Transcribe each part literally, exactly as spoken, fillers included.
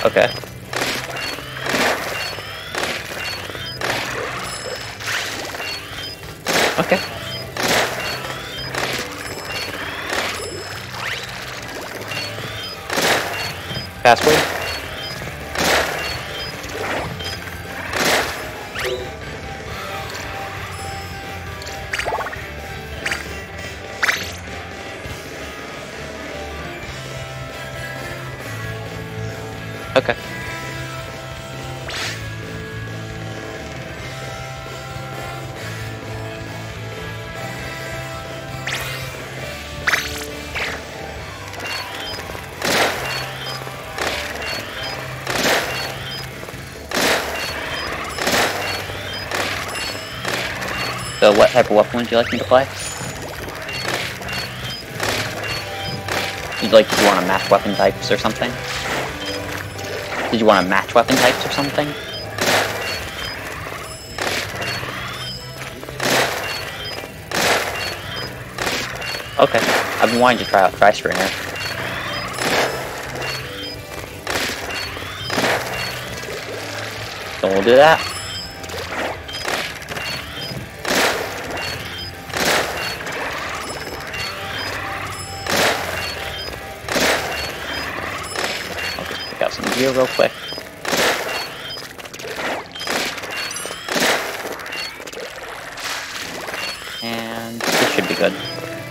Okay. Okay. Password? Okay. So what type of weapon would you like me to play? You'd like, do you want to match weapon types or something? Did you want to match weapon types or something? Okay, I've been wanting to try out Tri-Stringer. So we'll do that. I'll just pick out some gear real quick. And this should be good.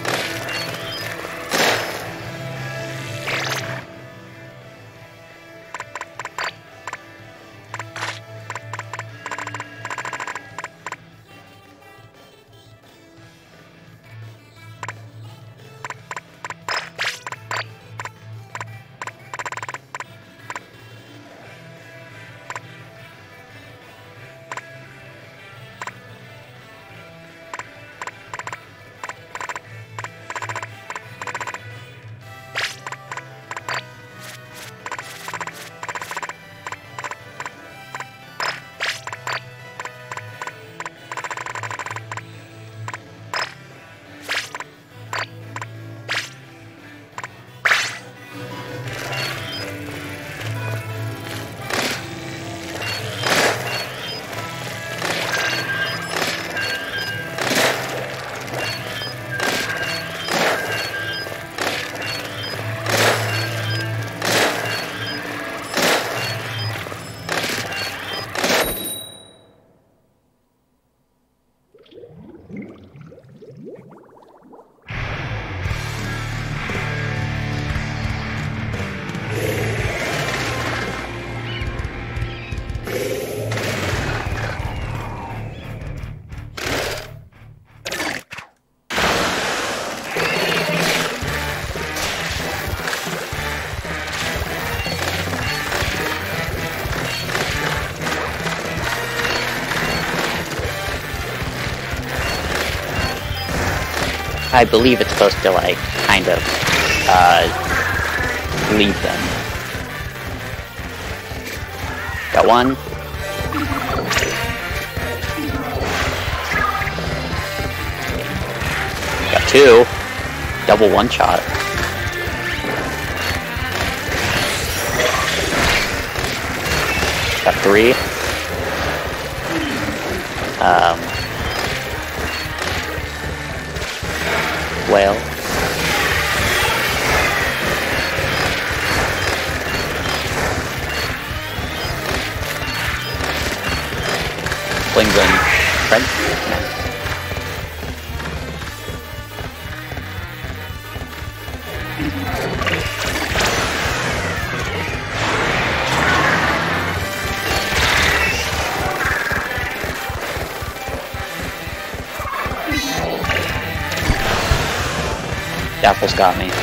I believe it's supposed to, like, kind of, uh, lead them. Got one. Got two. Double one shot. Got three. Um... Whale. Bling-bling. Friend? Yeah. Dapple's got me.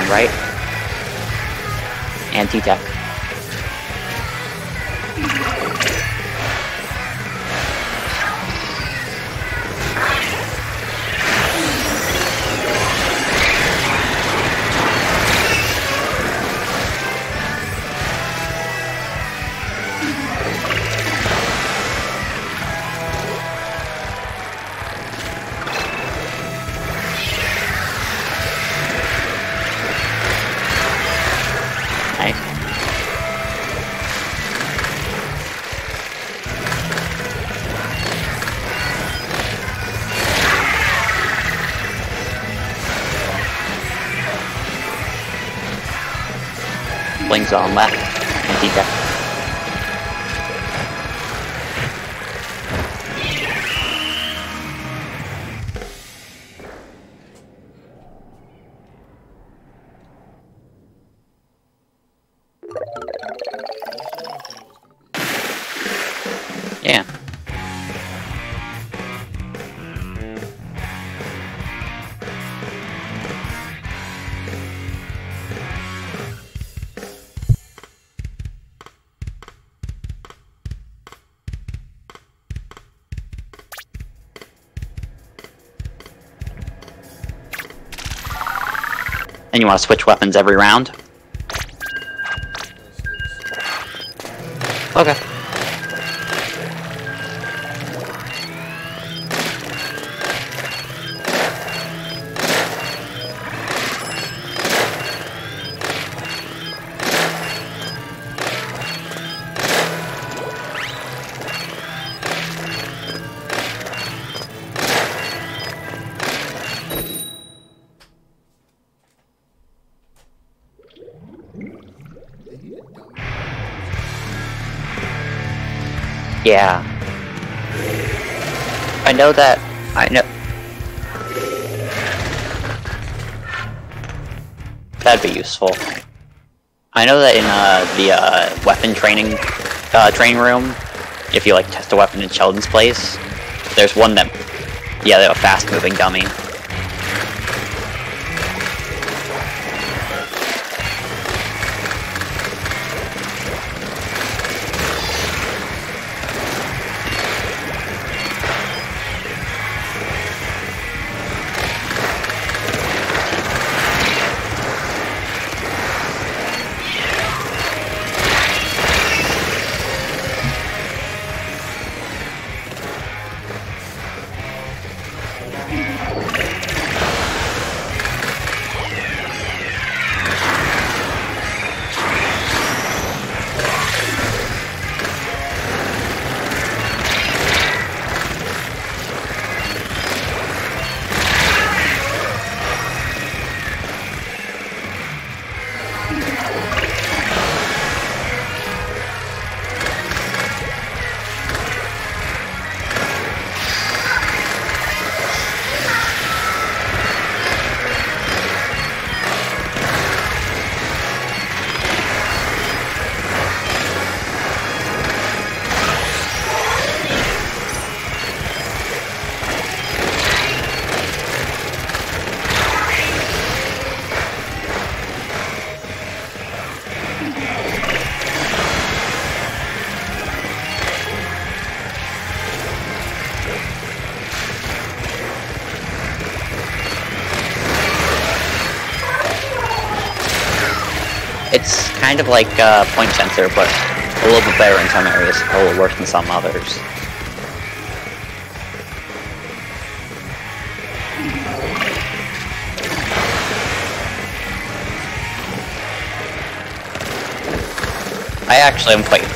right? And T-Tech. Blings on left, and T-Tech. Yeah. And you want to switch weapons every round? Okay. Yeah. I know that. I know. That'd be useful. I know that in uh, the uh, weapon training uh, training room, if you like test a weapon in Sheldon's place, there's one that, yeah, they're a fast-moving dummy. It's kind of like uh, point sensor, but a little bit better in some areas, a little worse in some others. I actually am quite,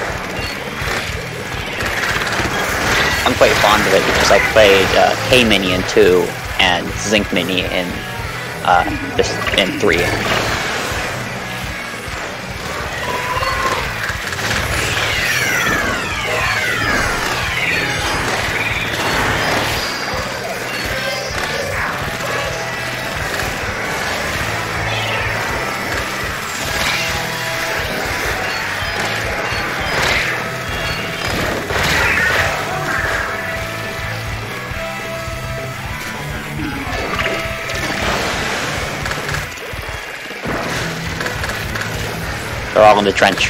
I'm quite fond of it because I played uh, K Mini in two and Zinc Mini in uh, this in three. all in the trench.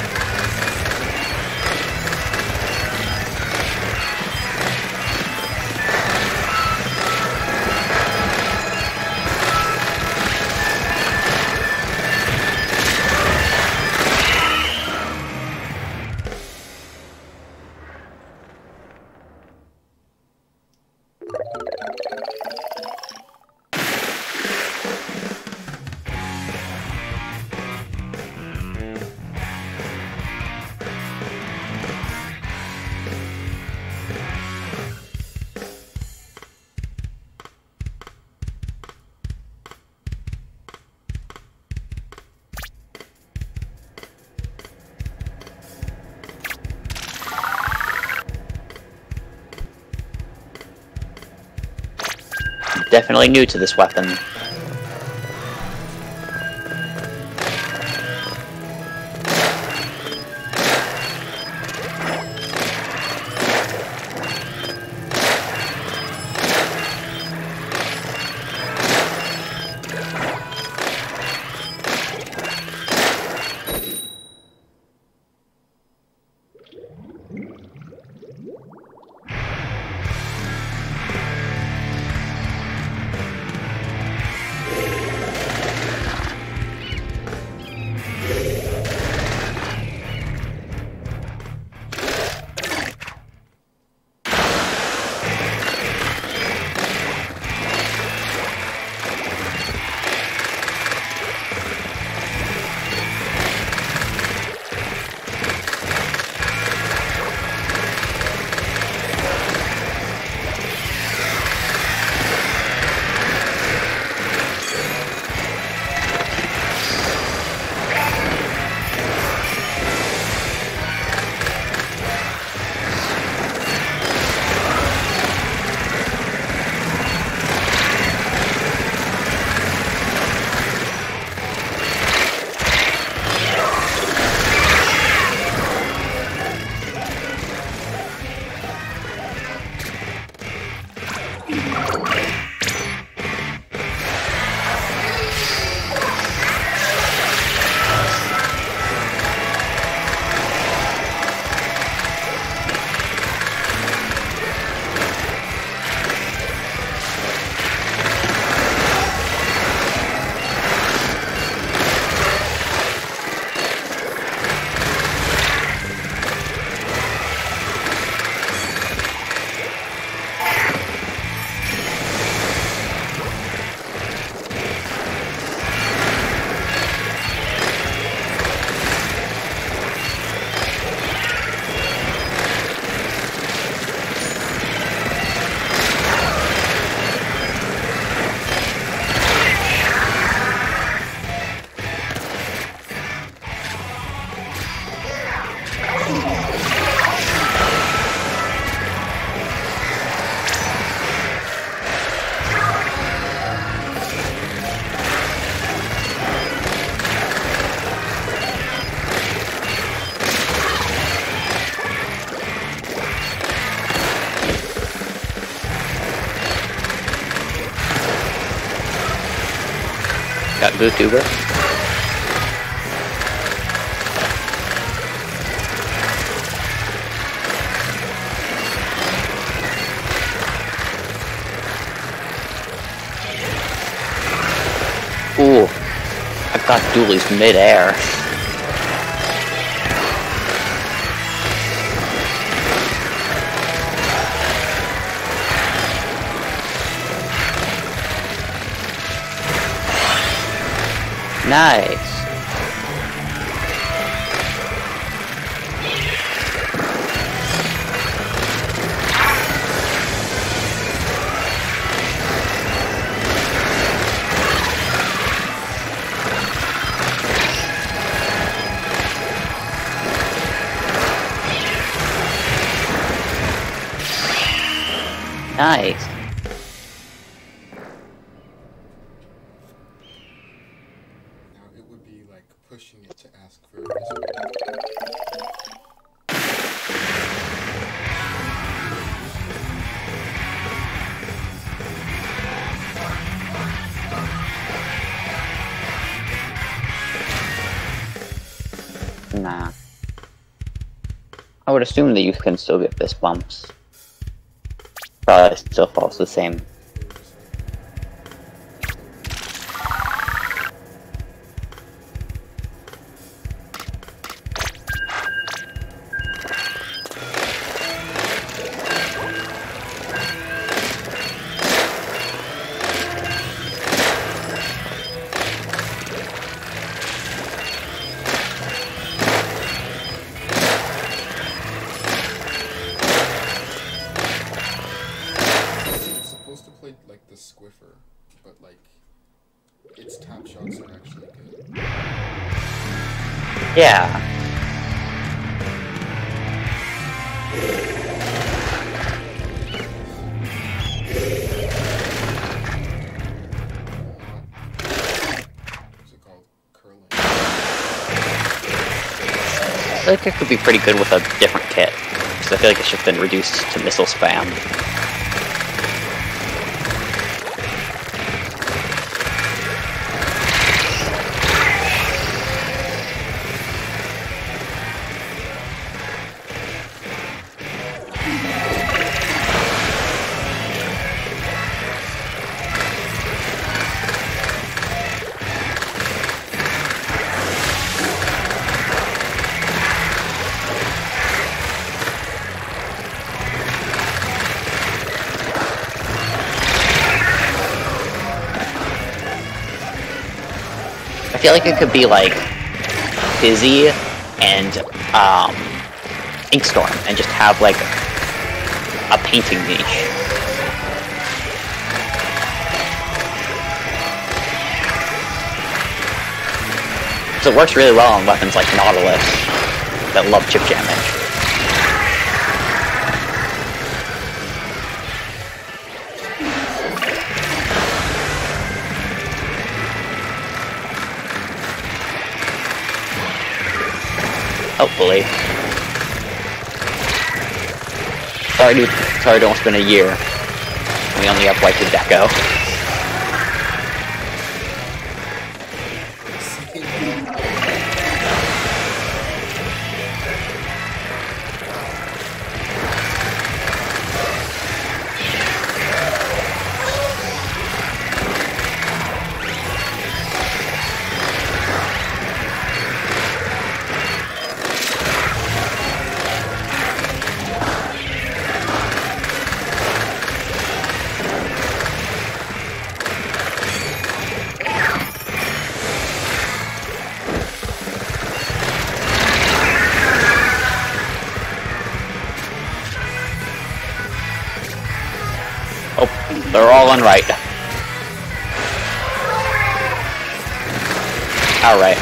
Definitely new to this weapon. Got Bootuber. Ooh, I got dualies mid-air. Nice. Nice. Now it would be like pushing it to ask for a result. would assume that you can still get fist bumps. Probably still falls the same. Squiffer, but like its tap shots are actually good. Yeah. What's it called? Curling. I feel like it could be pretty good with a different kit, because I feel like it's just been reduced to missile spam. I feel like it could be like Fizzy and um, Inkstorm, and just have like a painting niche. So it works really well on weapons like Nautilus that love chip damage. Hopefully. Sorry, dude. Sorry, it's almost been a year. We only have White to Deco. Oh, they're all on right. Alright.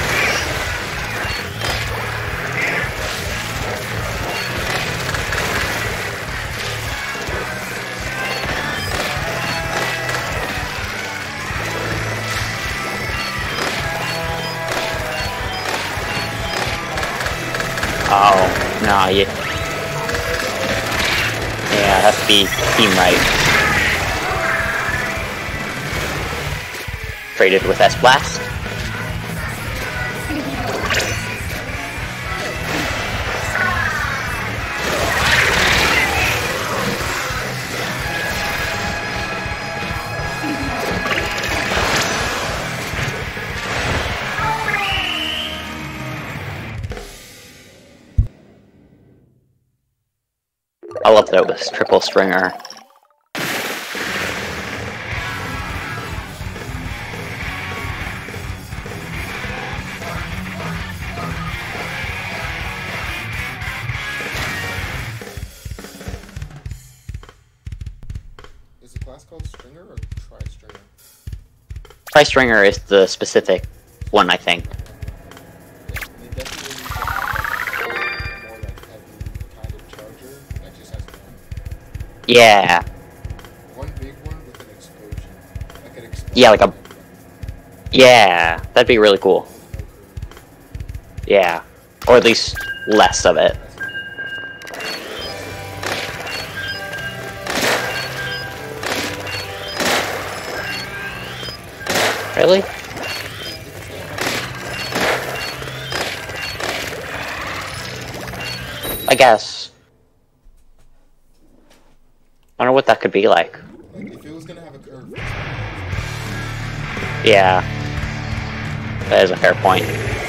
Oh, no, you... Yeah, it has to be team right. Traded with S-Blast. I love that it was triple stringer. Is the class called Stringer or Tri-Stringer? Tri-Stringer is the specific one, I think. They definitely need to have like a more like heavy kind of charger that just has one. Yeah. One big one with an explosion. Like an explosion. Yeah, like a... Yeah, that'd be really cool. Yeah. Or at least less of it. Really? I guess. I wonder what that could be like. Like, if it was gonna have a curve. Yeah. That is a fair point.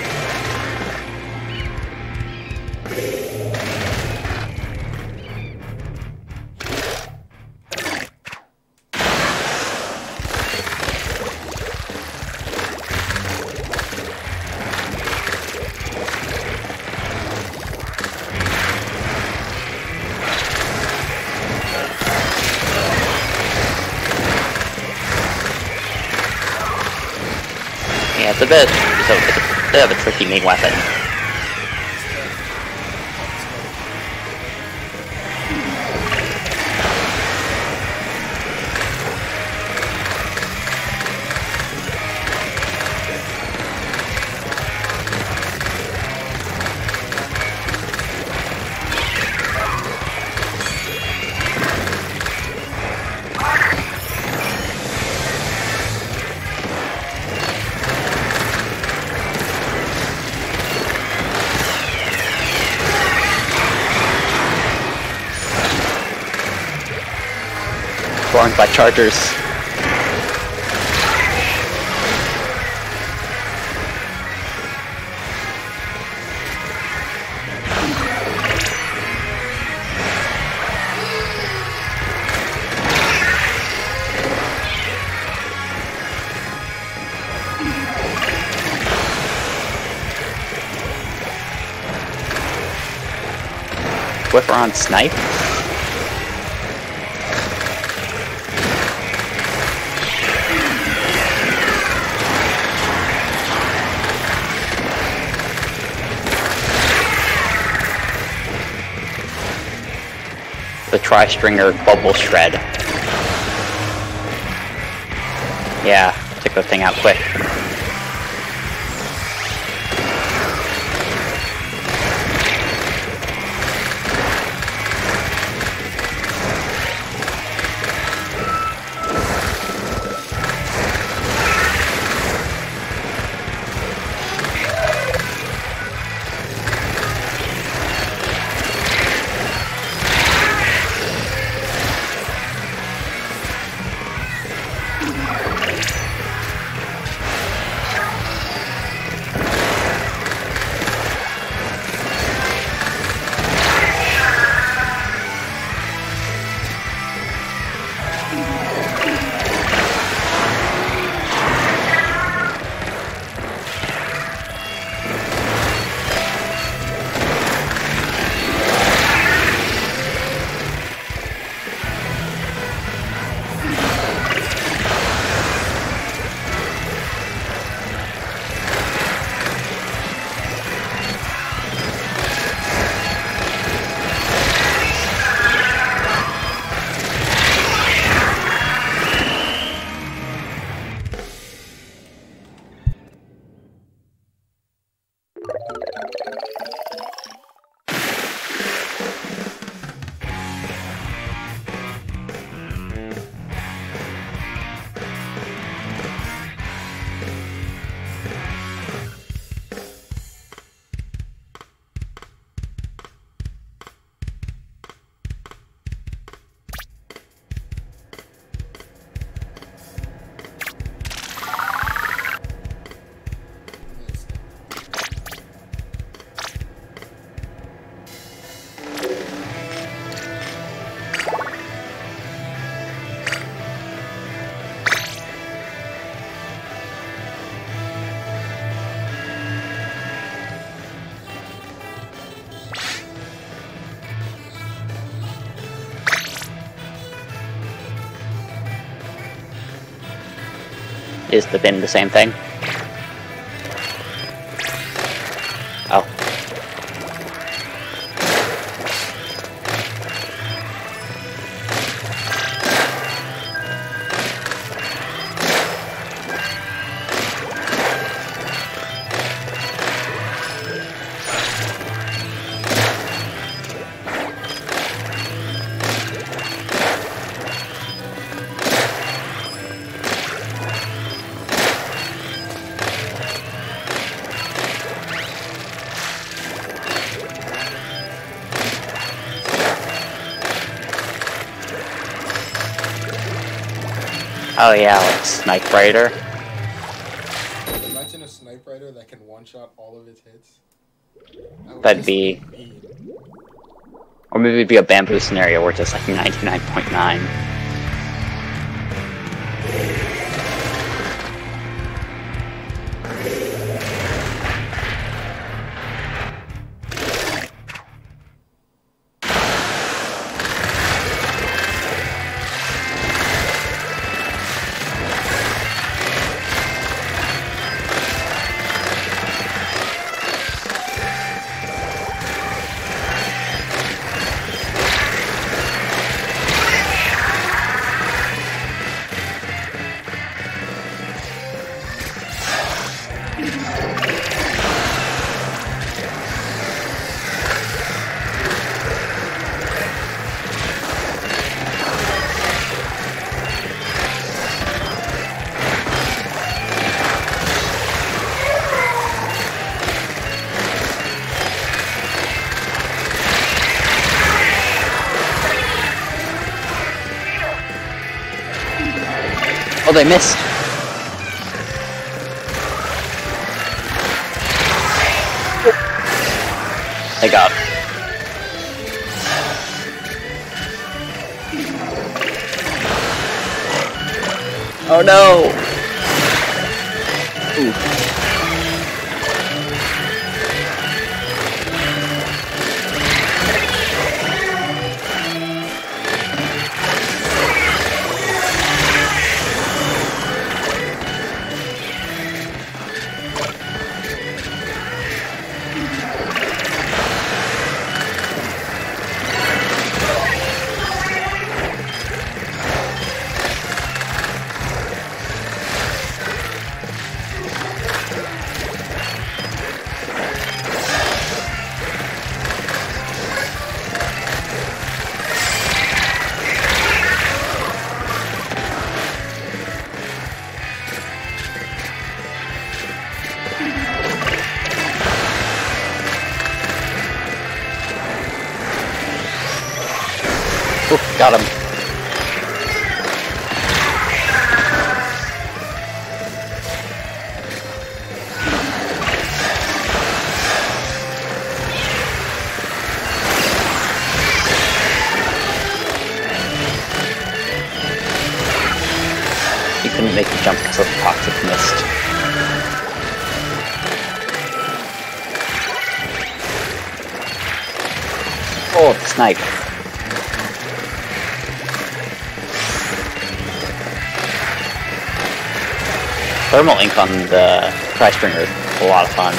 Yeah, it's a bit, it's a, it's a bit of a tricky main weapon. Formed by chargers. Whip around snipe. The tri-stringer bubble shred. Yeah, took the thing out quick. Is the bin the same thing? Oh. Oh yeah, like Snipe Rider. Imagine a sniper rider that can one-shot all of its hits. That would That'd just be... mean. Or maybe it'd be a bamboo scenario where it's just like ninety-nine point nine. Oh, they missed! They got it. Oh no! Ooh. Ooh, got him. He couldn't make the jump because of the toxic mist. Oh, the snipe. Thermal ink on the Price Bringer is a lot of fun.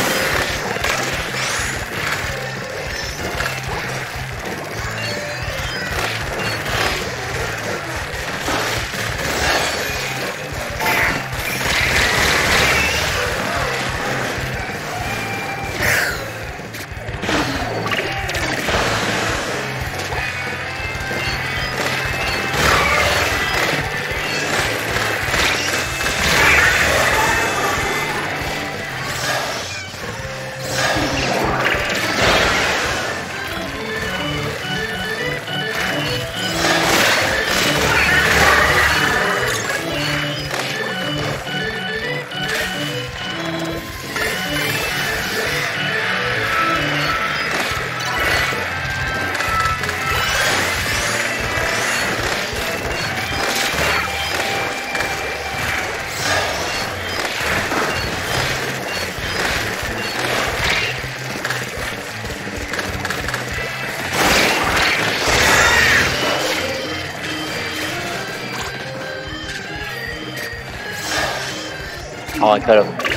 Oh, I could have.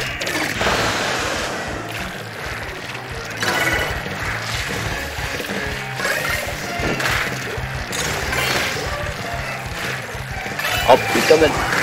Oh, he's coming.